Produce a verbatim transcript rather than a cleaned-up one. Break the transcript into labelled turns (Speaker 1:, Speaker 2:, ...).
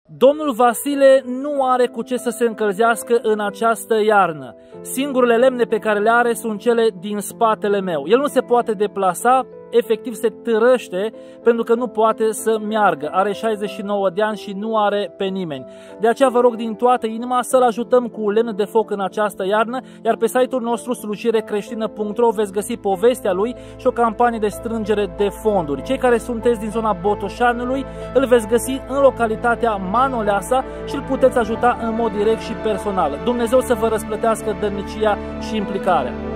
Speaker 1: Domnul Vasile nu are cu ce să se încălzească în această iarnă. Singurele lemne pe care le are sunt cele din spatele meu. El nu se poate deplasa, efectiv se târăște pentru că nu poate să meargă. Are șaizeci și nouă de ani și nu are pe nimeni. De aceea vă rog din toată inima să-l ajutăm cu lemn de foc în această iarnă, iar pe site-ul nostru slujirecreștină punct ro veți găsi povestea lui și o campanie de strângere de fonduri. Cei care sunteți din zona Botoșanului îl veți găsi în localitatea Manoleasa și îl puteți ajuta în mod direct și personal. Dumnezeu să vă răsplătească dărnicia și implicarea.